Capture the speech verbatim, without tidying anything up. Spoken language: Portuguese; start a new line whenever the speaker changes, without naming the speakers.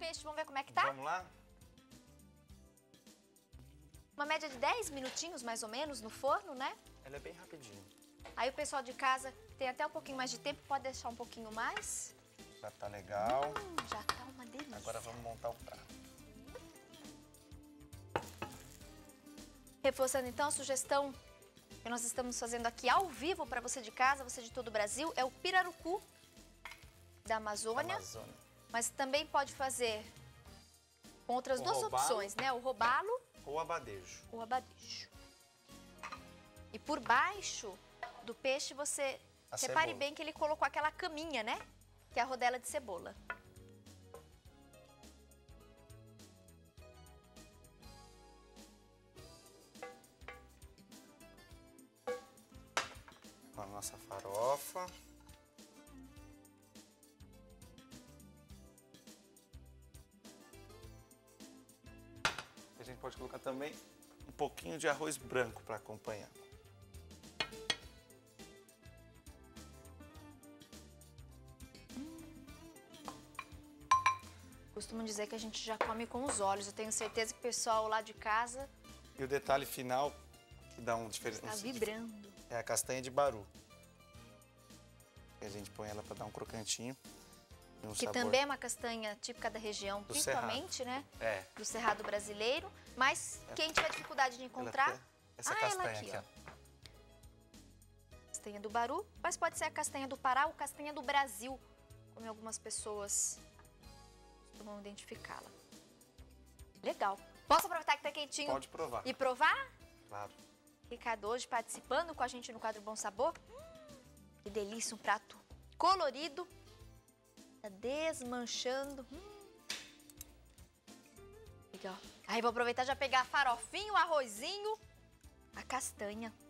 peixe, vamos ver como é que tá?
Vamos lá?
Uma média de dez minutinhos, mais ou menos, no forno, né?
Ela é bem rapidinho.
Aí o pessoal de casa tem até um pouquinho mais de tempo, pode deixar um pouquinho mais.
Já tá legal.
Hum, já tá uma delícia.
Agora vamos montar o prato.
Reforçando então a sugestão que nós estamos fazendo aqui ao vivo para você de casa, você de todo o Brasil, é o pirarucu da Amazônia.
Amazônia.
Mas também pode fazer com outras
O
duas
robalo.
opções, né? O robalo
Ou abadejo.
ou o abadejo. E por baixo do peixe você
A
repare
cebola.
bem que ele colocou aquela caminha, né? Que é a rodela de cebola.
Com a nossa farofa. A gente pode colocar também um pouquinho de arroz branco para acompanhar.
Costumam dizer que a gente já come com os olhos. Eu tenho certeza que o pessoal lá de casa
E o detalhe final que dá um diferença
está vibrando.
é a castanha de baru. E a gente põe ela para dar um crocantinho e um
Que
sabor.
também é uma castanha típica da região,
Do
principalmente, né?
É.
Do Cerrado brasileiro. Mas quem tiver dificuldade de encontrar...
Ela tem essa
ah,
castanha
ela aqui,
aqui,
ó. Castanha do Baru, mas pode ser a castanha do Pará ou castanha do Brasil, como algumas pessoas costumam identificá-la. Legal. Posso aproveitar que tá quentinho?
Pode provar.
E provar?
Claro.
Ricardo hoje participando com a gente no quadro Bom Sabor. Hum, que delícia, um prato colorido. Tá desmanchando. Hum. Legal. Aí vou aproveitar e já pegar a farofinha, o arrozinho, a castanha.